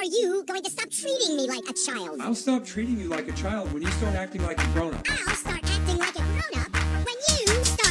you going to stop treating me like a child? I'll stop treating you like a child when you start acting like a grown-up. I'll start acting like a grown-up when you start...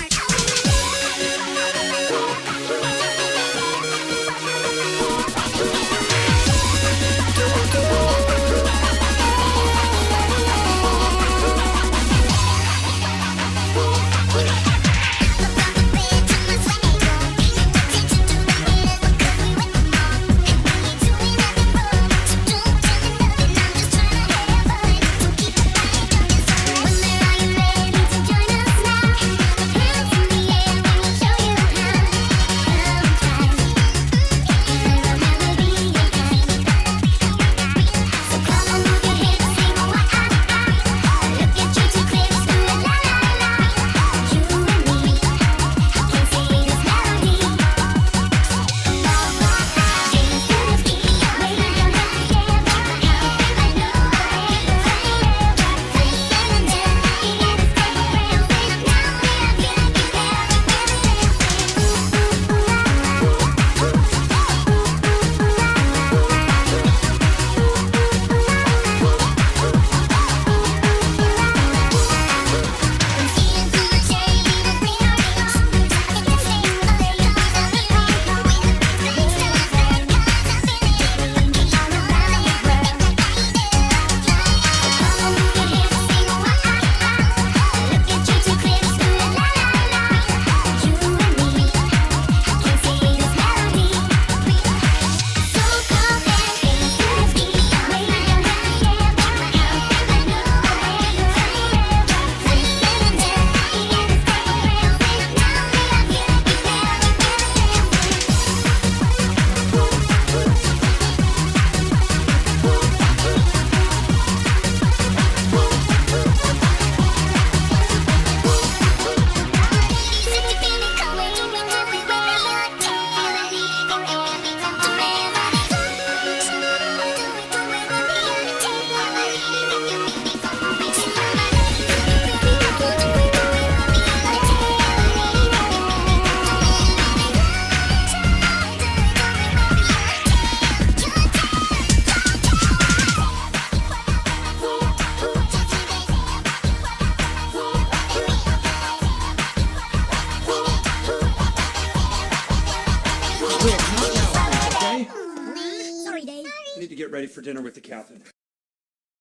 I need to get ready for dinner with the captain.